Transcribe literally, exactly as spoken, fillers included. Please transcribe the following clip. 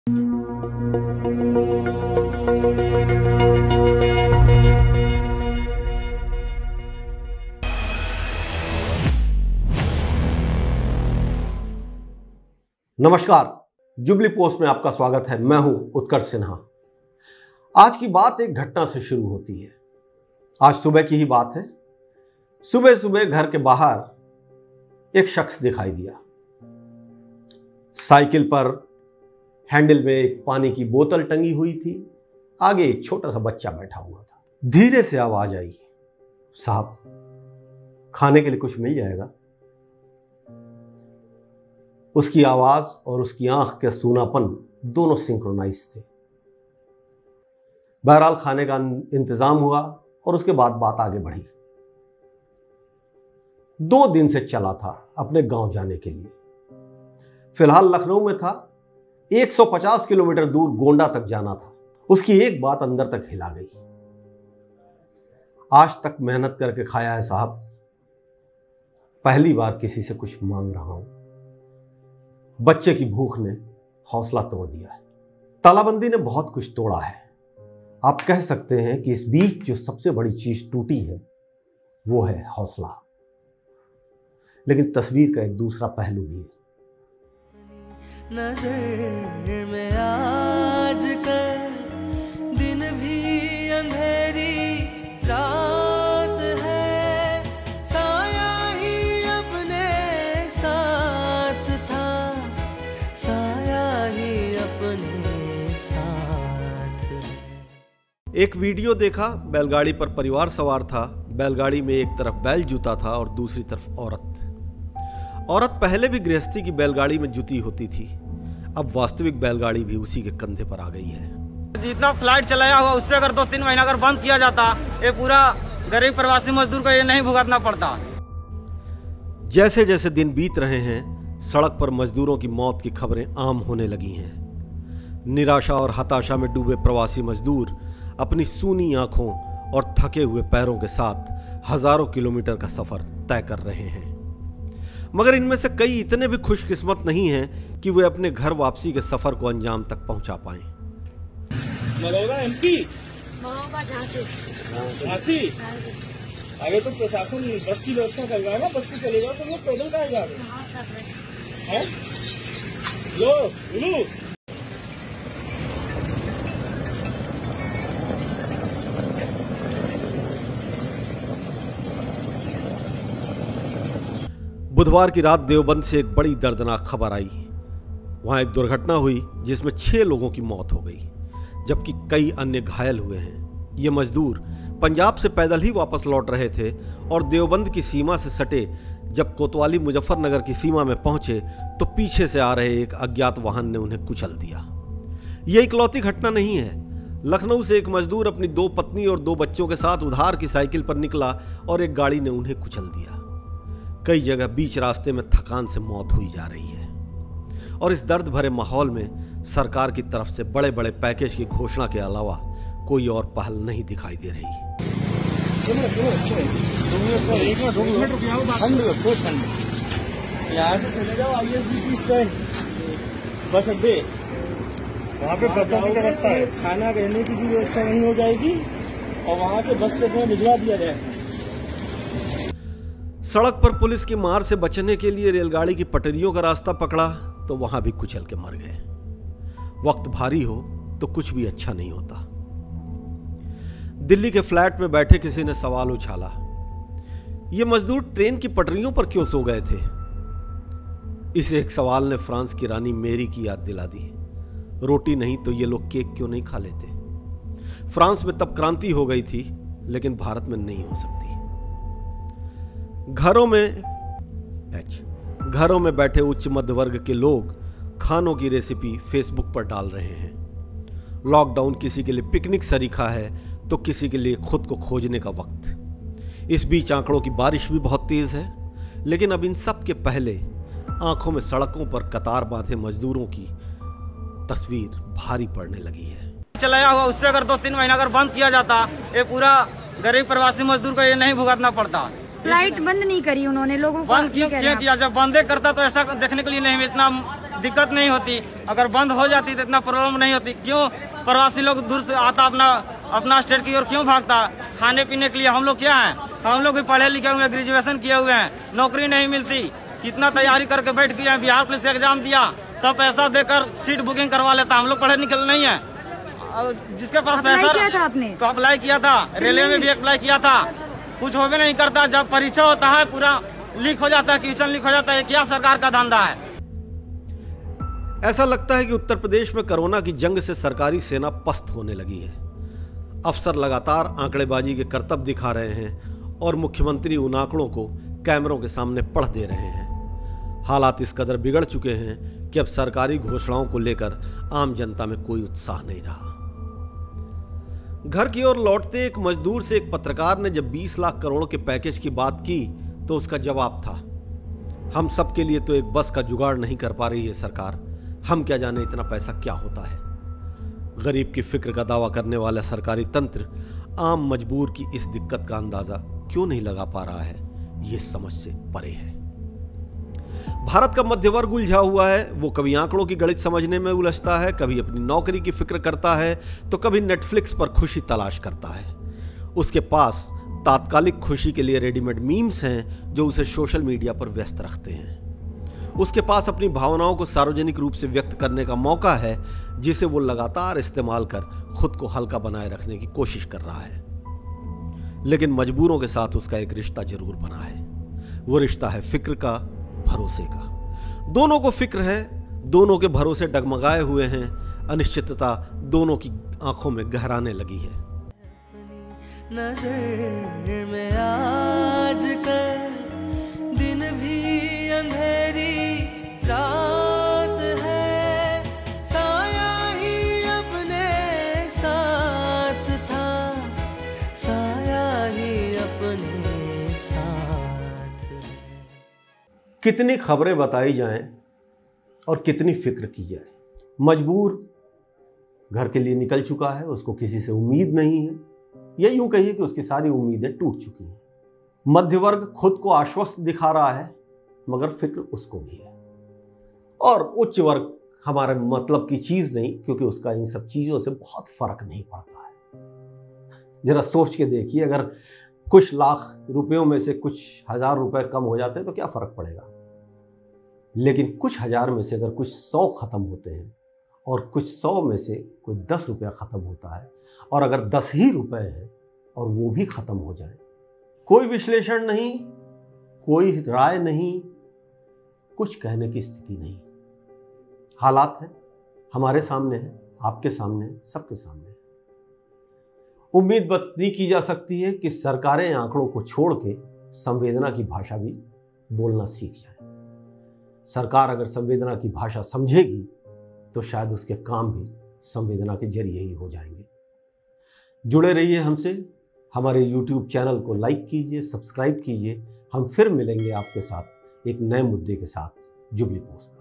नमस्कार, jubilee post में आपका स्वागत है। मैं हूं उत्कर्ष सिन्हा। आज की बात एक घटना से शुरू होती है। आज सुबह की ही बात है। सुबह सुबह घर के बाहर एक शख्स दिखाई दिया। साइकिल पर हैंडल में एक पानी की बोतल टंगी हुई थी। आगे एक छोटा सा बच्चा बैठा हुआ था। धीरे से आवाज आई, साहब खाने के लिए कुछ मिल जाएगा। उसकी आवाज और उसकी आंख के सूनापन दोनों सिंक्रोनाइज थे। बहरहाल खाने का इंतजाम हुआ और उसके बाद बात आगे बढ़ी। दो दिन से चला था अपने गांव जाने के लिए। फिलहाल लखनऊ में था। एक सौ पचास किलोमीटर दूर गोंडा तक जाना था। उसकी एक बात अंदर तक हिला गई। आज तक मेहनत करके खाया है साहब, पहली बार किसी से कुछ मांग रहा हूं। बच्चे की भूख ने हौसला तोड़ दिया है। तालाबंदी ने बहुत कुछ तोड़ा है। आप कह सकते हैं कि इस बीच जो सबसे बड़ी चीज टूटी है वो है हौसला। लेकिन तस्वीर का एक दूसरा पहलू भी है। नजर में आज कल दिन भी अंधेरी रात है, साया ही अपने साथ था, साया ही अपने साथ। एक वीडियो देखा, बैलगाड़ी पर परिवार सवार था। बैलगाड़ी में एक तरफ बैल जुता था और दूसरी तरफ औरत। औरत पहले भी गृहस्थी की बैलगाड़ी में जुती होती थी। अब वास्तविक बैलगाड़ी भी उसी के कंधे पर आ गई है। जितना फ्लाइट चलाया हुआ उससे अगर दो तीन महीना अगर बंद किया जाता, ये पूरा गरीब प्रवासी मजदूर को ये नहीं भुगतना पड़ता। जैसे जैसे दिन बीत रहे हैं, सड़क पर मजदूरों की मौत की खबरें आम होने लगी हैं। निराशा और हताशा में डूबे प्रवासी मजदूर अपनी सूनी आंखों और थके हुए पैरों के साथ हजारों किलोमीटर का सफर तय कर रहे हैं। मगर इनमें से कई इतने भी खुशकिस्मत नहीं हैं कि वे अपने घर वापसी के सफर को अंजाम तक पहुंचा पाएं। मलौदा एमपी, झांसी। आगे तो प्रशासन बस की व्यवस्था कर रहा है ना, बस से चलेगा तो लोग पैदल कहाँ जा रहे हैं? लो लो बुधवार की रात देवबंद से एक बड़ी दर्दनाक खबर आई। वहां एक दुर्घटना हुई जिसमें छह लोगों की मौत हो गई, जबकि कई अन्य घायल हुए हैं। ये मजदूर पंजाब से पैदल ही वापस लौट रहे थे और देवबंद की सीमा से सटे जब कोतवाली मुजफ्फरनगर की सीमा में पहुंचे तो पीछे से आ रहे एक अज्ञात वाहन ने उन्हें कुचल दिया। यह इकलौती घटना नहीं है। लखनऊ से एक मजदूर अपनी दो पत्नी और दो बच्चों के साथ उधार की साइकिल पर निकला और एक गाड़ी ने उन्हें कुचल दिया। कई जगह बीच रास्ते में थकान से मौत हुई जा रही है। और इस दर्द भरे माहौल में सरकार की तरफ से बड़े बड़े पैकेज की घोषणा के अलावा कोई और पहल नहीं दिखाई दे रही। यहाँ से चले जाओ आईएसबीटी स्टैंड, बस अड्डे, वहाँ पे बदलाव का रास्ता है। खाना रहने की भी व्यवस्था नहीं हो जाएगी और वहाँ से बस से भिजवा दिया जाए। सड़क पर पुलिस की मार से बचने के लिए रेलगाड़ी की पटरियों का रास्ता पकड़ा तो वहां भी कुचल के मर गए। वक्त भारी हो तो कुछ भी अच्छा नहीं होता। दिल्ली के फ्लैट में बैठे किसी ने सवाल उछाला, ये मजदूर ट्रेन की पटरियों पर क्यों सो गए थे? इस एक सवाल ने फ्रांस की रानी मेरी की याद दिला दी। रोटी नहीं तो ये लोग केक क्यों नहीं खा लेते? फ्रांस में तब क्रांति हो गई थी, लेकिन भारत में नहीं हो सकती। घरों में घरों में बैठे उच्च मध्य वर्ग के लोग खानों की रेसिपी फेसबुक पर डाल रहे हैं। लॉकडाउन किसी के लिए पिकनिक सरीखा है तो किसी के लिए खुद को खोजने का वक्त। इस बीच आंकड़ों की बारिश भी बहुत तेज है, लेकिन अब इन सब के पहले आंखों में सड़कों पर कतार बांधे मजदूरों की तस्वीर भारी पड़ने लगी है। चलाया हुआ उससे अगर दो तीन महीना अगर बंद किया जाता, ये पूरा गरीब प्रवासी मजदूर को ये नहीं भुगतना पड़ता। फ्लाइट बंद नहीं करी उन्होंने, लोगों को बंद क्यों किया? जब बंदे करता तो ऐसा देखने के लिए नहीं, इतना दिक्कत नहीं होती। अगर बंद हो जाती तो इतना प्रॉब्लम नहीं होती। क्यों प्रवासी लोग दूर से आता अपना अपना स्टेट की ओर क्यों भागता? खाने पीने के लिए। हम लोग क्या हैं, हम लोग भी पढ़े लिखे हुए हैं, ग्रेजुएशन किए हुए हैं, नौकरी नहीं मिलती। कितना तैयारी करके बैठ गए हैं, बिहार पुलिस एग्जाम दिया, सब पैसा देकर सीट बुकिंग करवा लेता। हम लोग पढ़े निकल नहीं है। जिसके पास पैसा किया था आपने? तो अप्लाई किया था, रेलवे में भी अप्लाई किया था, कुछ हो भी नहीं करता। जब परीक्षा होता है पूरा लीक हो जाता है, क्वेश्चन लीक हो जाता है। क्या सरकार का धंधा है? ऐसा लगता है कि उत्तर प्रदेश में कोरोना की जंग से सरकारी सेना पस्त होने लगी है। अफसर लगातार आंकड़ेबाजी के करतब दिखा रहे हैं और मुख्यमंत्री उन आंकड़ों को कैमरों के सामने पढ़ दे रहे हैं। हालात इस कदर बिगड़ चुके हैं कि अब सरकारी घोषणाओं को लेकर आम जनता में कोई उत्साह नहीं रहा। घर की ओर लौटते एक मजदूर से एक पत्रकार ने जब बीस लाख करोड़ के पैकेज की बात की तो उसका जवाब था, हम सब के लिए तो एक बस का जुगाड़ नहीं कर पा रही है सरकार, हम क्या जाने इतना पैसा क्या होता है। गरीब की फिक्र का दावा करने वाला सरकारी तंत्र आम मजबूर की इस दिक्कत का अंदाजा क्यों नहीं लगा पा रहा है, ये समझ से परे है। भारत का मध्य वर्ग उलझा हुआ है। वो कभी आंकड़ों की गणित समझने में उलझता है, कभी अपनी नौकरी की फिक्र करता है, तो कभी नेटफ्लिक्स पर खुशी तलाश करता है। उसके पास तात्कालिक खुशी के लिए रेडीमेड मीम्स हैं जो उसे सोशल मीडिया पर व्यस्त रखते हैं। उसके पास अपनी भावनाओं को सार्वजनिक रूप से व्यक्त करने का मौका है जिसे वो लगातार इस्तेमाल कर खुद को हल्का बनाए रखने की कोशिश कर रहा है। लेकिन मजबूरों के साथ उसका एक रिश्ता जरूर बना है। वो रिश्ता है फिक्र का, भरोसे का। दोनों को फिक्र है, दोनों के भरोसे डगमगाए हुए हैं, अनिश्चितता दोनों की आंखों में गहराने लगी है। नजर में आज कल दिन भी अंधेरी रात है, साया ही अपने साथ था, साया ही अपने साथ है। कितनी खबरें बताई जाएं और कितनी फिक्र की जाए। मजबूर घर के लिए निकल चुका है, उसको किसी से उम्मीद नहीं है, या यूं कहिए कि उसकी सारी उम्मीदें टूट चुकी हैं। मध्य वर्ग खुद को आश्वस्त दिखा रहा है मगर फिक्र उसको भी है। और उच्च वर्ग हमारे मतलब की चीज नहीं, क्योंकि उसका इन सब चीजों से बहुत फर्क नहीं पड़ता है। जरा सोच के देखिए, अगर कुछ लाख रुपयों में से कुछ हजार रुपए कम हो जाते हैं तो क्या फर्क पड़ेगा। लेकिन कुछ हजार में से अगर कुछ सौ खत्म होते हैं और कुछ सौ में से कोई दस रुपया खत्म होता है, और अगर दस ही रुपए हैं और वो भी खत्म हो जाए, कोई विश्लेषण नहीं, कोई राय नहीं, कुछ कहने की स्थिति नहीं। हालात है, हमारे सामने है, आपके सामने है, सबके सामने है। उम्मीद बत्ती की जा सकती है कि सरकारें आंकड़ों को छोड़ के संवेदना की भाषा भी बोलना सीख जाए। सरकार अगर संवेदना की भाषा समझेगी तो शायद उसके काम भी संवेदना के जरिए ही हो जाएंगे। जुड़े रहिए हमसे, हमारे यूट्यूब चैनल को लाइक कीजिए, सब्सक्राइब कीजिए। हम फिर मिलेंगे आपके साथ एक नए मुद्दे के साथ जुबली पोस्ट पर।